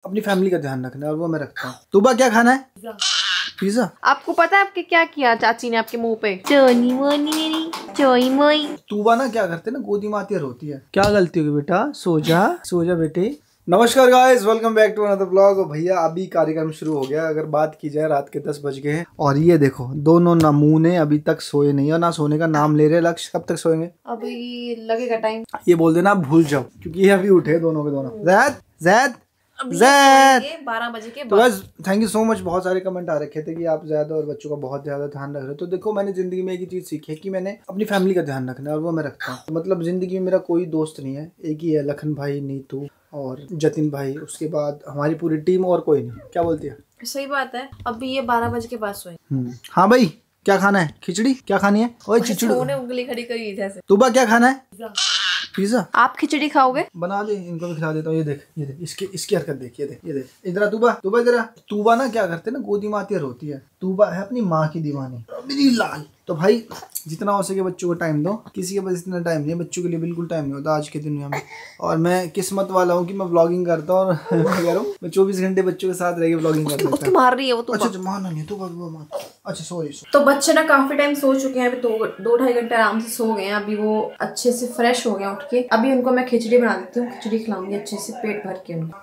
अपनी फैमिली का ध्यान रखना है और वो मैं रखता हूँ। तूबा क्या खाना है? पिज्जा। आपको पता है आपके क्या किया चाची ने आपके मुंह पे? चोनी मोनी मेरी चोई मोई। तूबा ना क्या करते ना, गोदी में आती है रोती है। क्या गलती होगी बेटा? सो जा बेटे। नमस्कार guys, welcome back to another blog. भैया अभी कार्यक्रम शुरू हो गया। अगर बात की जाए रात के 10 बज गए हैं और ये देखो दोनों नमूने अभी तक सोए नहीं और ना सोने का नाम ले रहे। लक्ष्य कब तक सोएंगे? अभी लगेगा टाइम। ये बोल देना भूल जाओ क्योंकि ये अभी उठे दोनों के दोनों। जैद 12 बजे के तो बस थैंक यू सो मच। बहुत सारे कमेंट आ रखे थे कि आप ज्यादा और बच्चों का बहुत ज्यादा ध्यान रख रहे हो। तो देखो मैंने जिंदगी में एक ही चीज सीखी है कि मैंने अपनी फैमिली का ध्यान रखना है और वो मैं रखता हूँ। तो मतलब जिंदगी में मेरा कोई दोस्त नहीं है, एक ही है, लखन भाई, नीतू और जतिन भाई। उसके बाद हमारी पूरी टीम और कोई नहीं। क्या बोलती है? सही बात है। अभी ये 12 बजे के बाद सोए। हाँ भाई, क्या खाना है? खिचड़ी? क्या खानी है? ओए चिचड़ी उंगली खड़ी करी जैसे। तूबा क्या खाना है? पिज्जा। आप खिचड़ी खाओगे? बना दे, इनको भी खिला देता हूँ। ये देख इसकी हरकत देख, ये देख इधर तूबा इधर। तूबा ना क्या करते ना, गोदी में आती है रोती है। तूबा है अपनी माँ की दीवानी, मेरी लाल। तो भाई जितना हो सके बच्चों को टाइम दो। किसी के पास इतना टाइम नहीं है, बच्चों के लिए बिल्कुल टाइम नहीं होता आज के दुनिया में। और मैं किस्मत वाला हूँ कि मैं व्लॉगिंग करता हूँ और मैं 24 घंटे बच्चों के साथ रह के व्लॉगिंग करता हूँ। उसकी मार रही है वो तो। अच्छा माना नहीं तूबा मार। अच्छा सॉरी। तो बच्चे ना काफी टाइम सो चुके हैं। अभी 2-2.5 घंटे आराम से सो गए हैं। अभी वो अच्छे से फ्रेश हो गए उठ के। अभी उनको मैं खिचड़ी बना देती हूँ। खिचड़ी खिलाऊंगी अच्छे से पेट भर के उनको।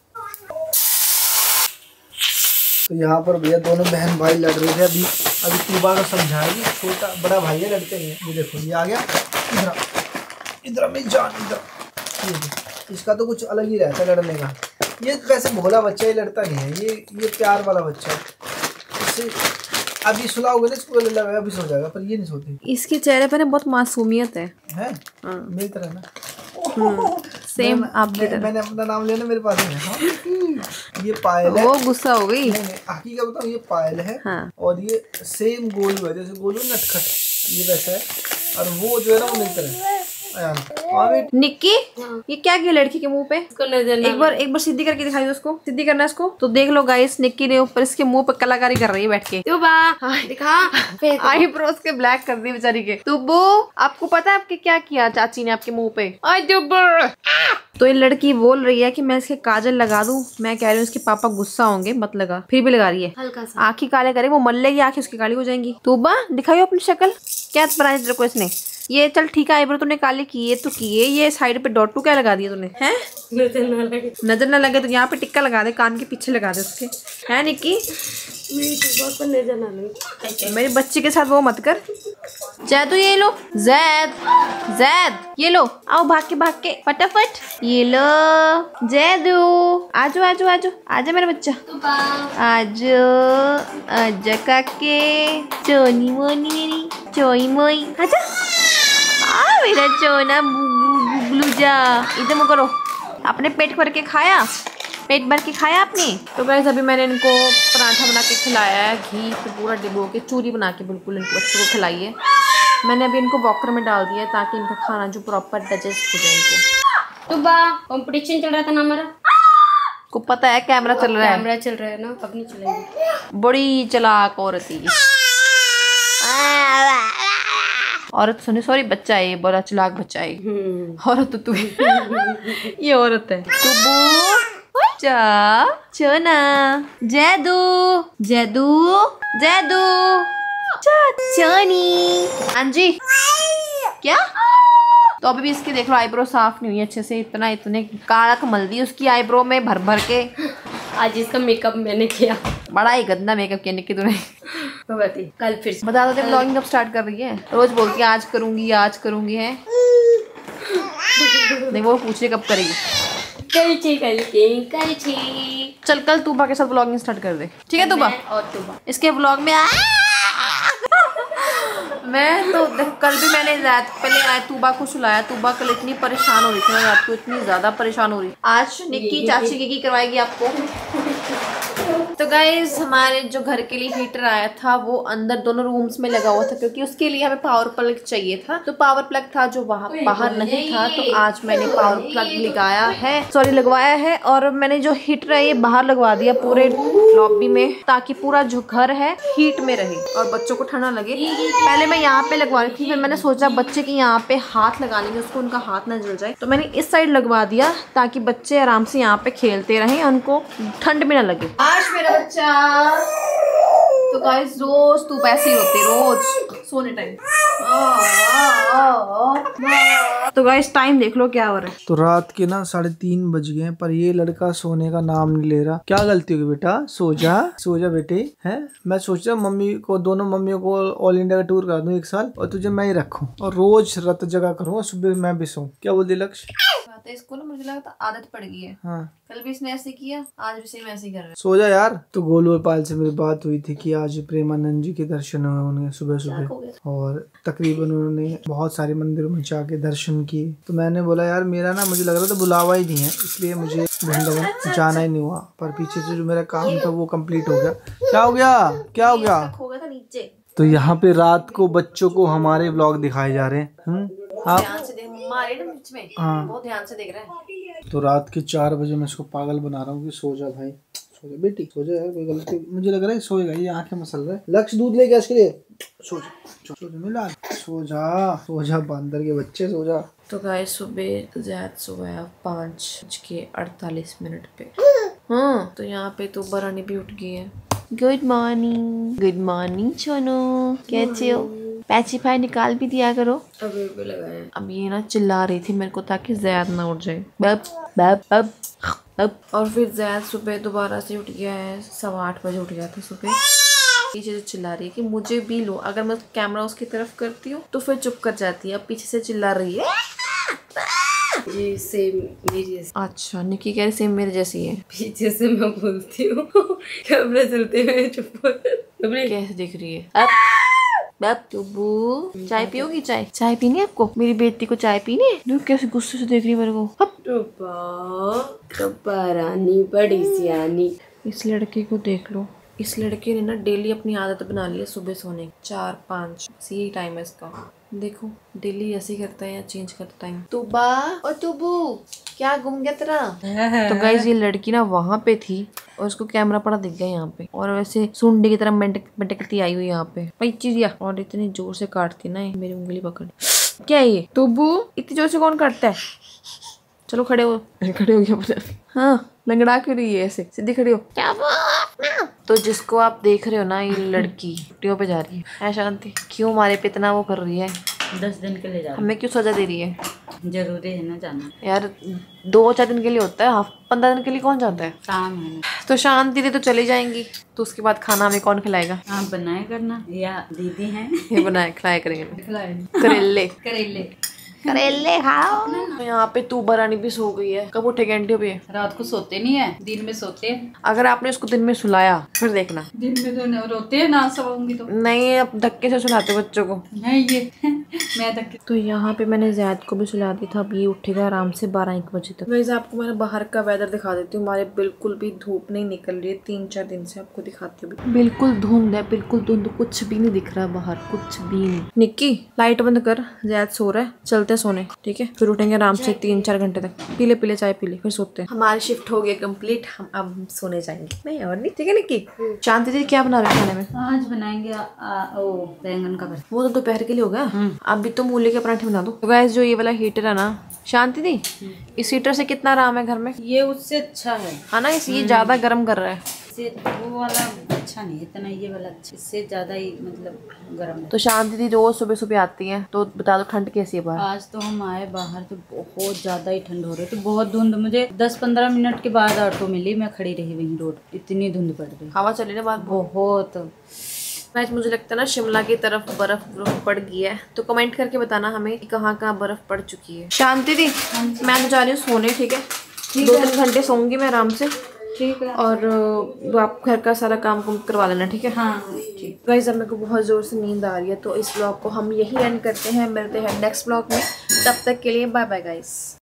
तो यहाँ पर भैया दोनों बहन भाई लड़ रहे थे। अभी तूबा को समझाएगी, छोटा बड़ा भाई है, लड़ते नहीं है। ये देखो ये आ गया इधर मेरी जान इधर। इसका तो कुछ अलग ही रहता है लड़ने का। ये वैसे भोला बच्चा, ही लड़ता नहीं है। ये प्यार वाला बच्चा है। इससे अभी सुलाओगे ना इसको, अभी सो जाएगा, पर ये नहीं सोती। इसके चेहरे पर बहुत मासूमियत है। मेरी तरह ना। सेम आपकी तरह। मैंने अपना नाम लेना, मेरे पास है। ये पायल है। वो गुस्सा हो गई। हकीकत बताऊं, ये पायल है। हाँ। और ये सेम गोलू है, जैसे गोलू नटखट, ये वैसा है। और वो जो है ना वो मेरी तरह है। निक्की ये क्या किया लड़की के मुंह पे? एक बार सीधी करके दिखाई दो उसको। सीधी करना इसको। तो देख लो गाइस, निक्की ने ऊपर इसके मुंह पे कलाकारी कर रही है बैठ के। दिखा आईब्रोज के ब्लैक कर दी बेचारी के। तुब्बू आपको पता है आपके क्या किया चाची ने आपके मुंह पे? तो ये लड़की बोल रही है कि मैं इसके काजल लगा दूं। मैं कह रही हूँ इसके पापा गुस्सा होंगे, मत लगा। फिर भी लगा रही है हल्का सा। आँखें काले करे वो मल लेगी, आँखें उसकी काली हो जाएंगी। तुब्बा दिखाइयो अपनी शक्ल, क्या बनाया तेरे को इसने? ये चल ठीक है, आईब्रो तूने काले किए तो किए, ये साइड पे डॉटू क्या लगा दिया तूने? हैं नजर ना लगे तो यहाँ पे टिक्का लगा दे, कान के पीछे लगा दे उसके। है निक्की? नजर ना लगे। मेरे बच्चे के साथ वो मत कर। जैदू ये लो, जैद ये लो, आओ भाग के फटाफट ये लो। जैदू आजो आजा मेरा बच्चा, आजा काके। चोनी मोनी मेरी चोई मोई, आजा मेरा चोना बुगलू जा। इधर मुँह करो। आपने पेट भर के खाया? पेट भर के खाया आपने? तो गाइस अभी मैंने इनको पराठा बना के खिलाया है, घी पे पूरा डिबो के, चूरी बना के बिल्कुल इनको बच्चों को खिलाई है। मैंने अभी इनको वॉकर में डाल दिया है ताकि इनका खाना जो प्रॉपर डाइजेस्ट हो जाए इनको। तो कंपटीशन चल रहा था ना हमारा, को पता है कैमरा चल रहा है ना, अब नहीं चलेगी। बड़ी चलाक औरत ही औरत, सुने सॉरी, बच्चा है, बड़ा चलाक बच्चा है। औरत तो तू ये औरत है। चोना जैदू चोनी। हाँ जी क्या? तो अभी भी इसकी देख लो आईब्रो साफ नहीं हुई अच्छे से। इतने काला मल दी उसकी आईब्रो में भर के। आज इसका मेकअप मैंने किया, बड़ा ही गंदा मेकअप किया निक्की तूने। कल फिर बता दो ब्लॉगिंग कब स्टार्ट कर रही है? रोज बोलती है आज करूंगी है। नहीं वो पूछ रही कब करेगी। कल चल कल तूबा के साथ ब्लॉगिंग स्टार्ट कर दे, ठीक है? तूबा इसके ब्लॉग में मैं तो कल भी मैंने रात पहले तूबा को सुलाया। तूबा कल इतनी परेशान हो रही थी, रात को इतनी ज्यादा परेशान हो रही। आज निक्की चाची की करवाएगी आपको। तो गाइज हमारे जो घर के लिए हीटर आया था वो अंदर दोनों रूम्स में लगा हुआ था, क्योंकि उसके लिए हमें पावर प्लग चाहिए था। तो पावर प्लग था जो वहाँ बाहर नहीं था, तो आज मैंने पावर प्लग लगवाया है और मैंने जो हीटर है ये बाहर लगवा दिया पूरे लॉबी में, ताकि पूरा जो घर है हीट में रहे और बच्चों को ठंडा लगे। पहले मैं यहाँ पे लगवा रही थी, फिर मैंने सोचा बच्चे के यहाँ पे हाथ लगा लेंगे, उसको उनका हाथ ना जल जाए, तो मैंने इस साइड लगवा दिया ताकि बच्चे आराम से यहाँ पे खेलते रहें, उनको ठंड में ना लगे। आज मेरा बच्चा तो गाइस रोज तू पैसे ही होते रोज सोने टाइम। तो गाइस टाइम देख लो क्या हो रहा है। तो रात के ना 3:30 बज गए, पर ये लड़का सोने का नाम नहीं ले रहा। क्या गलती होगी बेटा? सो जा बेटे। है मैं सोच रहा मम्मी को, दोनों मम्मियों को ऑल इंडिया का टूर कर दूं 1 साल, और तुझे मैं ही रखूं और रोज रात जगह करूंगा, सुबह मैं भी सोऊं। क्या बोलती लक्ष्य? इसको ना मुझे लगता आदत पड़ गई है। हाँ। कल भी इसने ऐसे किया, आज भी सेम ऐसे ही कर रहा है। सो जा यार। तो गोलूपाल से मेरी बात हुई थी कि आज प्रेमानंद जी के दर्शन हुए उन्हें सुबह सुबह, और तकरीबन उन्होंने बहुत सारे मंदिरों में जाके दर्शन किए। तो मैंने बोला यार मेरा ना, मुझे लग रहा था बुलावा ही नहीं है, इसलिए मुझे वृंदावन जाना ही नहीं हुआ, पर पीछे से जो मेरा काम था वो कम्प्लीट हो गया। क्या हो गया? खो गया था नीचे। तो यहाँ पे रात को बच्चों को हमारे व्लॉग दिखाए जा रहे हैं। ध्यान से देख, मारे ना बीच में। हाँ। बहुत ध्यान से देख रहा है। तो रात के 4 बजे मैं इसको पागल बना रहा हूँ कि सो जा भाई, सो जा बेटी, सो जा यार, कोई गलती, मुझे लग रहा है सोएगा, ये आंखें मसल रहा है। लक्ष्य दूध लेके इसके लिए, सो जा मिला, सो जा बंदर के बच्चे, सो जा। तो गाइस सुबह ज़्यादा सुबह 5:48 पे। हाँ तो यहाँ पे तो बरानी भी उठ गई है। गुड मॉर्निंग सोनू, कैसे हो? पैचिफाई निकाल भी दिया करो। अभी लगाया। अब ये ना चिल्ला रही थी मेरे को ताकि ज़ैद ना उठ जाए। बब। और फिर ज़ैद सुबह दोबारा से उठ गया है, 8:15 बजे उठ गया था सुबह। पीछे से चिल्ला रही है कि मुझे भी लो, अगर मैं कैमरा उसकी तरफ करती हूँ तो फिर चुप कर जाती है। अब पीछे से चिल्ला रही है। ये सेम मेरी। अच्छा निक्की कह रही सेम मेरे जैसी है। पीछे से मैं बोलती हूँ, कैमरा चलते हुए चुप। कैसे दिख रही है? अब टुब्बू चाय पियोगी? चाय पीनी है आपको? मेरी बेटी को चाय पीनी है। देखो कैसे गुस्से से देख रही है मेरे को। रानी बड़ी सियानी। इस लड़के को देख लो, इस लड़के ने ना डेली अपनी आदत बना ली है सुबह सोने की। 4-5 यही टाइम है इसका। देखो डेली ऐसे ही करता है या चेंज करता टाइम। टुब्बू क्या गुम गया तेरा? तो गाइस ये लड़की ना वहाँ पे थी और उसको कैमरा पड़ा दिख गया यहाँ पे, और वैसे सुंडी की तरह मटकती आई हुई यहाँ पे पैचिया, और इतनी जोर से काटती ना मेरी उंगली पकड़। क्या है ये? टुब्बू इतनी जोर से कौन काटता है? चलो खड़े हो गया। हाँ लंगड़ा क्यों रही है ऐसे? सीधी खड़ी हो। तो जिसको आप देख रहे हो ना, ये लड़की छुट्टियों पे जा रही है शांति। क्यों हमारे पे इतना वो कर रही है? 10 दिन के लिए जा रही है। हमें क्यों सजा दे रही है? जरूरी है ना जाना यार। 2-4 दिन के लिए होता है, 15 दिन के लिए कौन जाता है? काम है। तो शांति दीदी तो चली जाएंगी, तो उसके बाद खाना हमें कौन खिलाएगा? आप बनाए करना या दीदी हैं? ये बनाए खिलाया करेंगे। करेले खाओ। तो यहाँ पे तू बरानी भी सो गई है। कब उठेगी आंटी? भी रात को सोते नहीं है, दिन में सोते हैं। अगर आपने उसको दिन में सुलाया फिर देखना, दिन में तो रोते हैं ना, सोऊंगी तो नहीं। अब धक्के से सुलाते बच्चों को। नहीं ये मैं धक्के। तो यहाँ पे मैंने ज़ैद को भी सुला दी था। अब ये उठेगा आराम से 12-1 बजे तक। वैसे आपको मैंने बाहर का वेदर दिखा देती हूँ। हमारे बिल्कुल भी धूप नहीं निकल रही है 3-4 दिन से। आपको दिखाती हूँ, बिल्कुल धुंध है, बिल्कुल धुंध, कुछ भी नहीं दिख रहा बाहर, कुछ भी नहीं। निक्की लाइट बंद कर, ज़ैद सो रहा है, चलते सोने, ठीक है? फिर उठेंगे आराम से 3-4 घंटे तक। पीले चाय पी ले, फिर सोते हैं। हमारी शिफ्ट हो गई कंप्लीट, हम अब सोने जाएंगे। नहीं और नहीं, ठीक है निक्की? शांति जी क्या बना रहे खाने में? आज बनाएंगे बैंगन का भरता। वो तो दोपहर के लिए हो गया। अब भी तो मूली के पराठे बना दो। तो गाइस जो ये वाला हीटर है ना शांति दी, इस हीटर से कितना आराम है घर में? ये उससे अच्छा है ना? इस ये ज्यादा गर्म कर रहा है। वो वाला अच्छा नहीं इतना, ये वाला अच्छा, इससे ज्यादा ही मतलब गर्म है। तो शांति दी रोज सुबह सुबह आती है, तो बता दो ठंड कैसी है बाहर? आज तो हम आए बाहर तो बहुत ज्यादा ही ठंड हो रही थी, बहुत धुंध। मुझे 10-15 मिनट के बाद ऑटो मिली, मैं खड़ी रही वहीं रोड, इतनी धुंध पड़ रही। हवा चली ना बाहर बहुत। मुझे लगता है ना शिमला की तरफ बर्फ पड़ गई है, तो कमेंट करके बताना हमें कि कहाँ कहाँ बर्फ पड़ चुकी है। शांति दी मैं तो जा रही हूँ सोने, ठीक है? 2-3 घंटे सोऊंगी मैं आराम से, ठीक है? और आप घर का सारा काम करवा लेना, ठीक है? हाँ ठीक। गाइस अब मेरे को बहुत ज़ोर से नींद आ रही है, तो इस ब्लॉग को हम यही एंड करते हैं। मिलते हैं नेक्स्ट ब्लॉग में, तब तक के लिए बाय बाय गाइस।